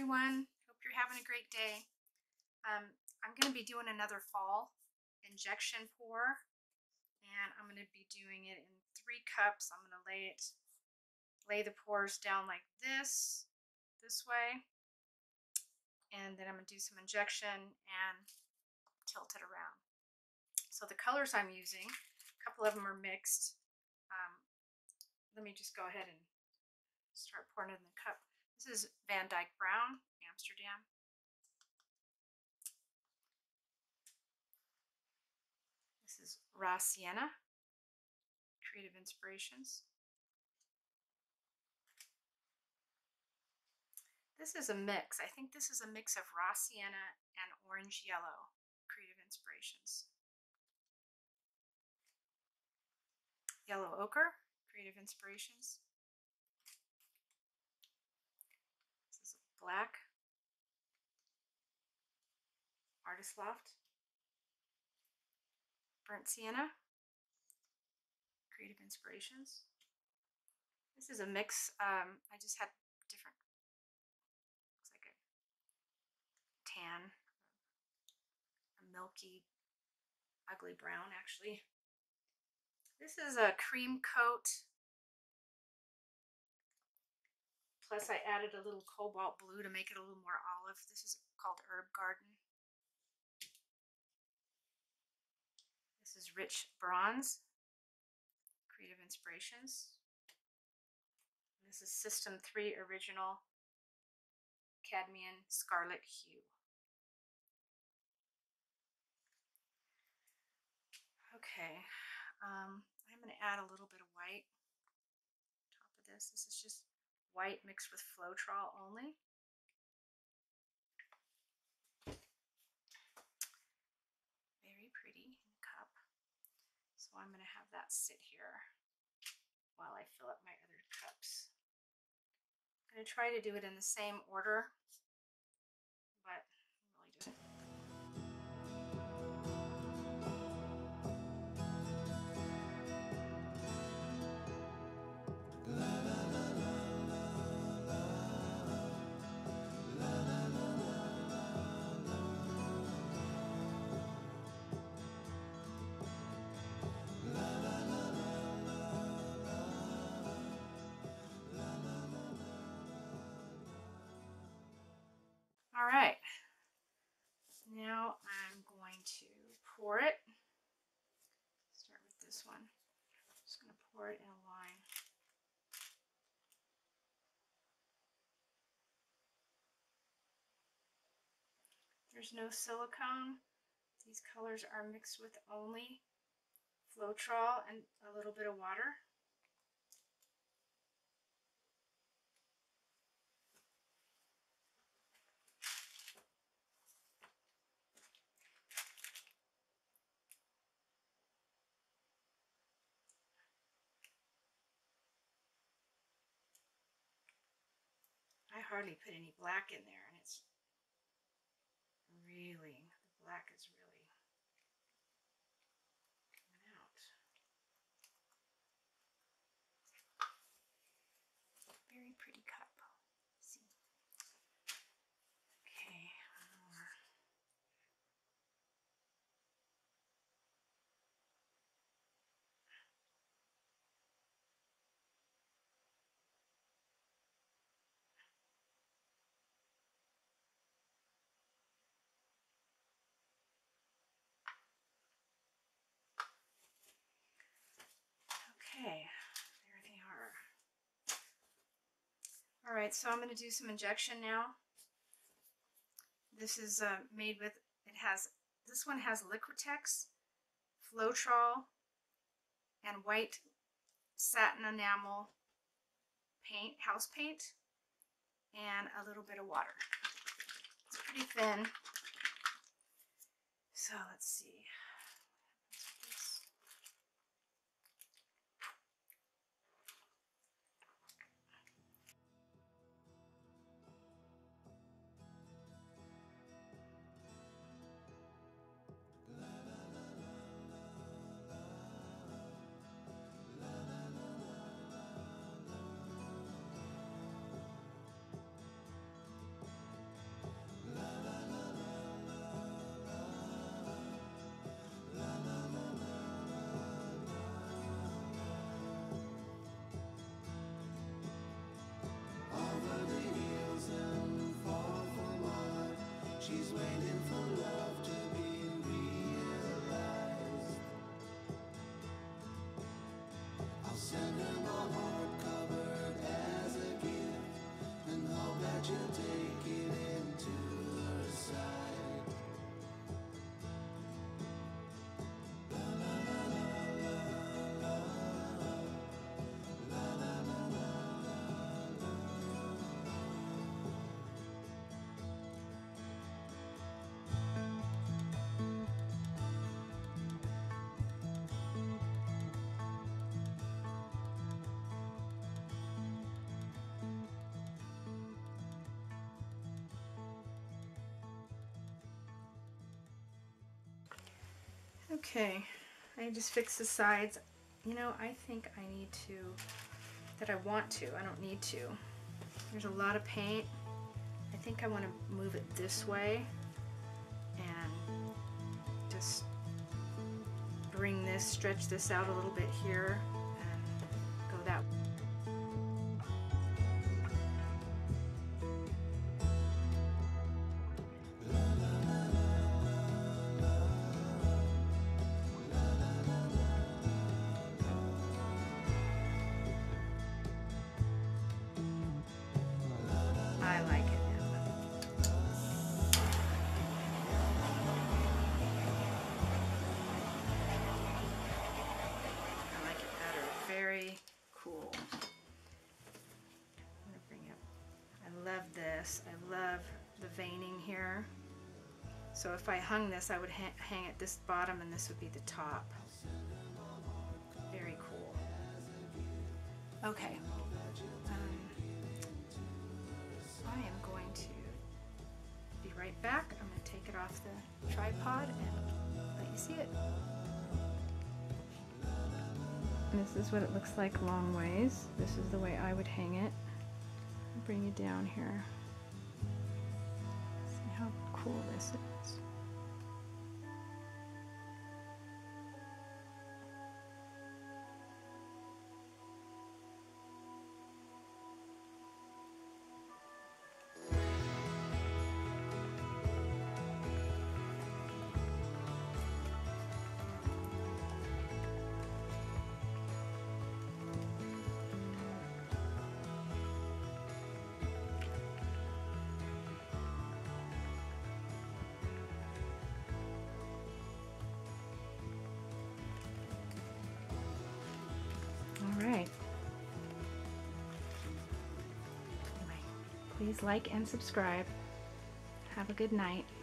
everyone. Hope you're having a great day. I'm going to be doing another fall injection pour, and I'm going to be doing it in 3 cups. I'm going to lay the pores down like this way, and then I'm going to do some injection and tilt it around. So the colors I'm using, a couple of them are mixed. Let me just go ahead and start pouring it in the cup. This is Van Dyke Brown, Amsterdam. This is Raw Sienna, Creative Inspirations. This is a mix. I think this is a mix of Raw Sienna and Orange Yellow, Creative Inspirations. Yellow Ochre, Creative Inspirations. This is Black, Artist Loft. Burnt Sienna, Creative Inspirations. This is a mix. I just had different, looks like a tan, a milky, ugly brown actually. This is a cream coat, plus I added a little cobalt blue to make it a little more olive. This is called Herb Garden. This is Rich Bronze, Creative Inspirations. This is System 3 Original Cadmium Scarlet Hue. Okay, I'm going to add a little bit of white on top of this. This is just white mixed with Floetrol only. Very pretty in the cup. So I'm going to have that sit here while I fill up my other cups. I'm going to try to do it in the same order, but I'm really doing it. All right, now I'm going to pour it. Start with this one. I'm just going to pour it in a line. There's no silicone. These colors are mixed with only Floetrol and a little bit of water. I hardly put any black in there, and it's really, the black is really coming out. Very pretty cup. See. Okay, one more. Okay, there they are. All right, so I'm going to do some injection now. This is made with, this one has Liquitex, Floetrol, and white satin enamel paint, house paint, and a little bit of water. It's pretty thin. So let's see. She's waiting for love to be realized. I'll send her my heart covered as a gift, and hope that you'll take it into her side. Okay, I just fixed the sides. You know, I think I need to, that I want to, I don't need to. There's a lot of paint. I think I want to move it this way and just bring this, stretch this out a little bit here and go that way. I like it. I like it better. Very cool. I'm gonna bring up. I love this. I love the veining here. So if I hung this, I would hang at this bottom and this would be the top. Very cool. Okay. I am going to be right back. I'm going to take it off the tripod and let you see it. This is what it looks like long ways. This is the way I would hang it. I'll bring you down here. See how cool this is. All right. Anyway, please like and subscribe. Have a good night.